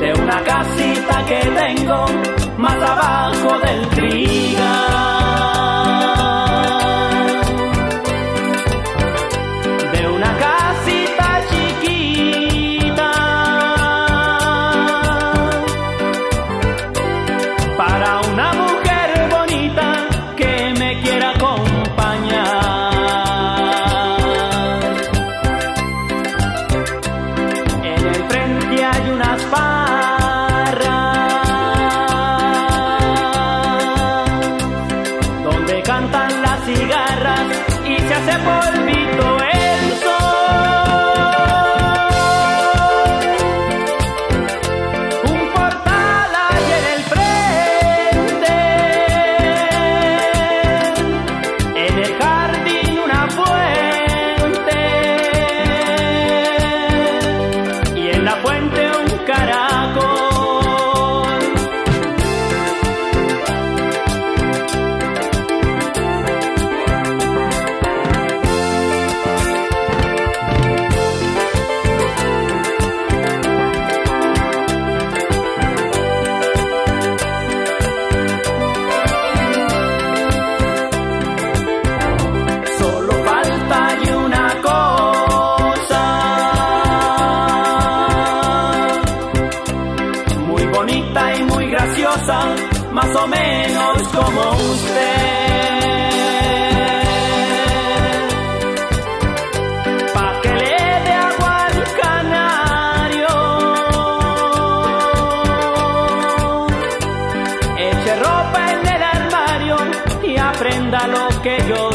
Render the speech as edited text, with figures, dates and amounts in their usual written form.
de una casita que tengo más abajo del trigal. De una casita chiquita para una mujer bonita que me quiera acompañar. En el frente hay unas donde cantan las cigarras y se hace polvito el sol. Un portal hay en el frente, en el jardín una fuente y en la fuente un caracol. Bonita y muy graciosa, más o menos como usted, pa' que le dé agua al canario, eche ropa en el armario y aprenda lo que yo